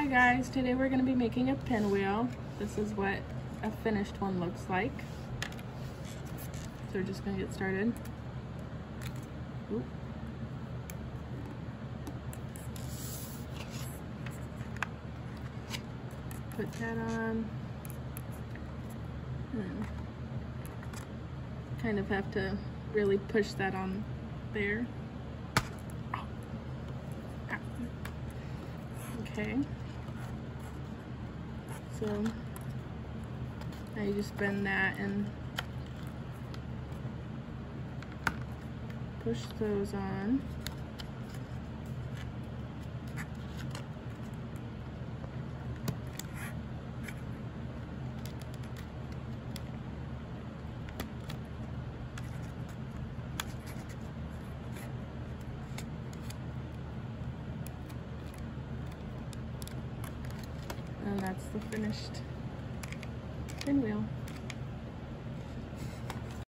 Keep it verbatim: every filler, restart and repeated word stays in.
Hi guys, today we're going to be making a pinwheel. This is what a finished one looks like. So we're just going to get started. Oop. Put that on. And kind of have to really push that on there. Okay, so now you just bend that and push those on. And that's the finished pinwheel.